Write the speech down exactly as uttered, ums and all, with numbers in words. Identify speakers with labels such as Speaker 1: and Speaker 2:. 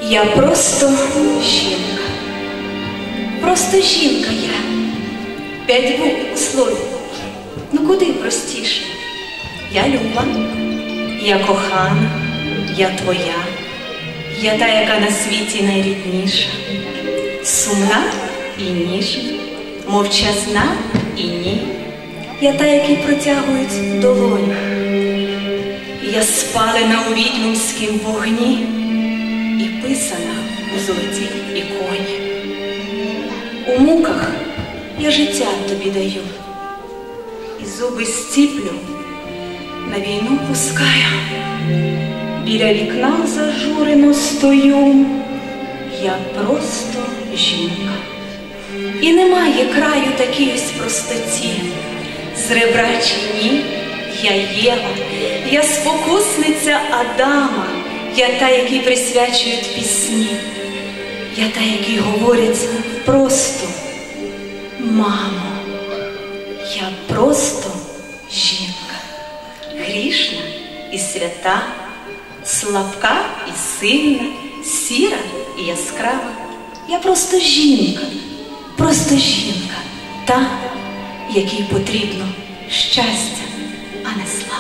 Speaker 1: Я просто жінка. Просто жінка я. П'ять букв у слові. Ну куди простіше? Я люба, я кохана, я твоя. Я та, яка на світі найрідніша. Сумна і ніжна, мовчазна і ні. Я та, якій протягують долоню. Я спалена у відьмівськім вогні і писана у золотій іконі. У муках я життя тобі даю, і зуби зціплю, на війну пускаю. Біля вікна зажурено стою, я просто жінка. І немає краю такій ось простоті. З ребра чи ні, я Єва, я спокусниця Адама, я та, якій присвячують пісні, я та, якій говорять просто мамо. Я просто жінка, грішна і свята, слабка і сильна, сіра і яскрава. Я просто жінка, просто жінка, та, якій потрібно щастя, а не слава.